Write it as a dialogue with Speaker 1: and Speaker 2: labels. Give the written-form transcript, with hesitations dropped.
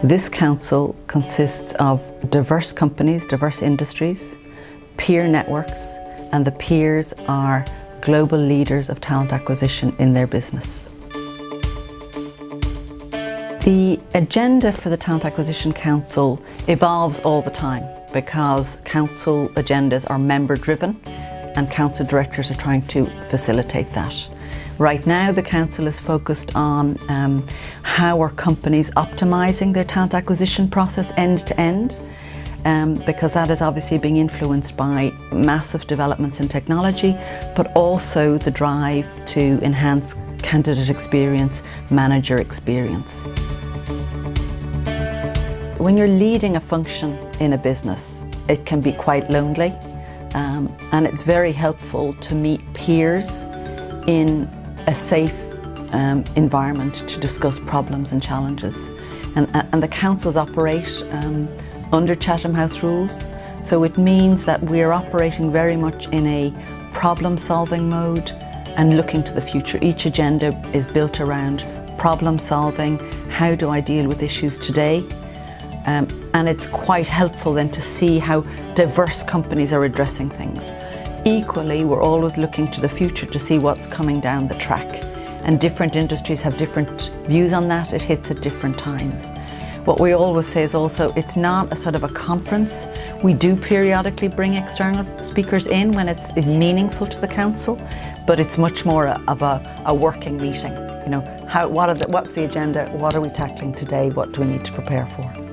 Speaker 1: This council consists of diverse companies, diverse industries, peer networks, and the peers are global leaders of talent acquisition in their business. The agenda for the Talent Acquisition Council evolves all the time because council agendas are member driven and council directors are trying to facilitate that. Right now the council is focused on how are companies optimising their talent acquisition process end to end, because that is obviously being influenced by massive developments in technology, but also the drive to enhance candidate experience, manager experience. When you're leading a function in a business, it can be quite lonely, and it's very helpful to meet peers in a safe environment to discuss problems and challenges. And the councils operate under Chatham House rules, so it means that we're operating very much in a problem-solving mode and looking to the future. Each agenda is built around problem solving. How do I deal with issues today? And it's quite helpful then to see how diverse companies are addressing things. Equally, we're always looking to the future to see what's coming down the track. And different industries have different views on that. It hits at different times. What we always say is also, it's not a sort of a conference. We do periodically bring external speakers in when it's meaningful to the council, but it's much more of a working meeting. You know, what's the agenda? What are we tackling today? What do we need to prepare for?